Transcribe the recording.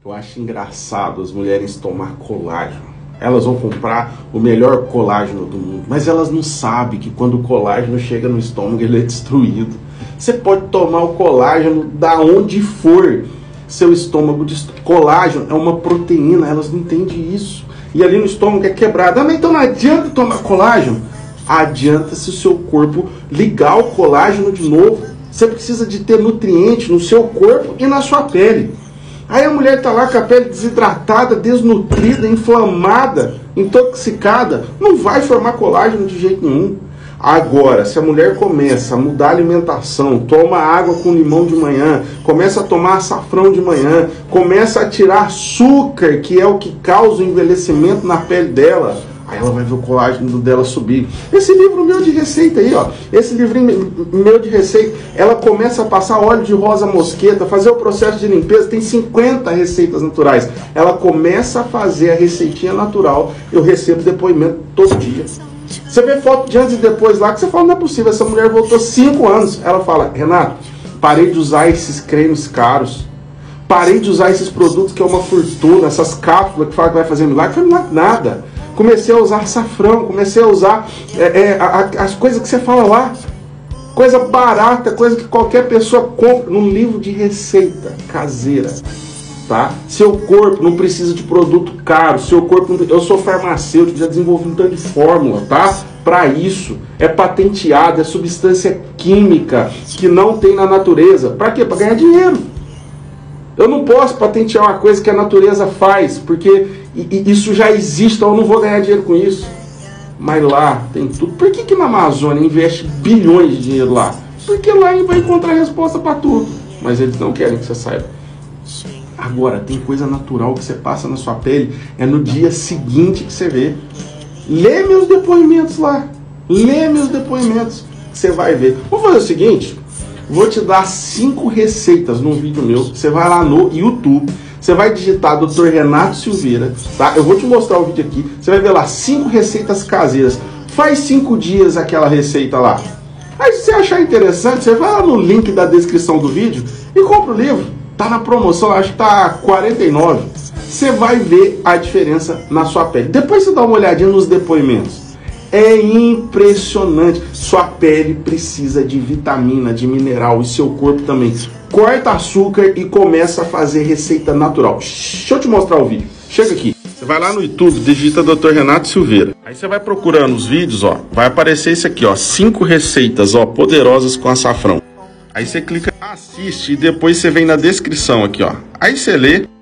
Eu acho engraçado as mulheres tomar colágeno. Elas vão comprar o melhor colágeno do mundo, mas elas não sabem que quando o colágeno chega no estômago ele é destruído. Você pode tomar o colágeno da onde for, seu estômago colágeno é uma proteína, elas não entendem isso. E ali no estômago é quebrado. Mas então não adianta tomar colágeno? Adianta se o seu corpo ligar o colágeno de novo. Você precisa de ter nutrientes no seu corpo e na sua pele. Aí a mulher está lá com a pele desidratada, desnutrida, inflamada, intoxicada. Não vai formar colágeno de jeito nenhum. Agora, se a mulher começa a mudar a alimentação, toma água com limão de manhã, começa a tomar açafrão de manhã, começa a tirar açúcar, que é o que causa o envelhecimento na pele dela, aí ela vai ver o colágeno dela subir. Esse livro meu de receita aí, ó, esse livrinho meu de receita, ela começa a passar óleo de rosa mosqueta, fazer o processo de limpeza, tem 50 receitas naturais. Ela começa a fazer a receitinha natural, eu recebo depoimento todo dia. Você vê foto de antes e depois lá, que você fala, não é possível, essa mulher voltou 5 anos. Ela fala, Renato, parei de usar esses cremes caros, parei de usar esses produtos que é uma fortuna, essas cápsulas que fala que vai fazer milagre, não foi milagre nada. Comecei a usar açafrão, comecei a usar as coisas que você fala lá, coisa barata, coisa que qualquer pessoa compra num livro de receita caseira. Tá? Seu corpo não precisa de produto caro, seu corpo não... Eu sou farmacêutico, já desenvolvi um tanto de fórmula, tá? Para isso, é patenteado, é substância química que não tem na natureza. Para quê? Para ganhar dinheiro. Eu não posso patentear uma coisa que a natureza faz, porque isso já existe, então eu não vou ganhar dinheiro com isso. Mas lá tem tudo. Por que na Amazônia investe bilhões de dinheiro lá? Porque lá vai encontrar resposta para tudo. Mas eles não querem que você saiba. Agora, tem coisa natural que você passa na sua pele, é no dia seguinte que você vê. Lê meus depoimentos lá. Lê meus depoimentos, que você vai ver. Vamos fazer o seguinte, vou te dar 5 receitas num vídeo meu. Você vai lá no YouTube, você vai digitar Dr. Renato Silveira, tá? Eu vou te mostrar o vídeo aqui. Você vai ver lá 5 receitas caseiras. Faz 5 dias aquela receita lá. Aí se você achar interessante, você vai lá no link da descrição do vídeo e compra o livro. Tá na promoção, acho que tá 49. Você vai ver a diferença na sua pele. Depois você dá uma olhadinha nos depoimentos. É impressionante. Sua pele precisa de vitamina, de mineral, e seu corpo também. Corta açúcar e começa a fazer receita natural. Deixa eu te mostrar o vídeo. Chega aqui. Você vai lá no YouTube, digita Dr. Renato Silveira. Aí você vai procurando os vídeos, ó. Vai aparecer esse aqui, ó. 5 receitas, ó, poderosas com açafrão. Aí você clica, assiste e depois você vem na descrição aqui, ó. Aí você lê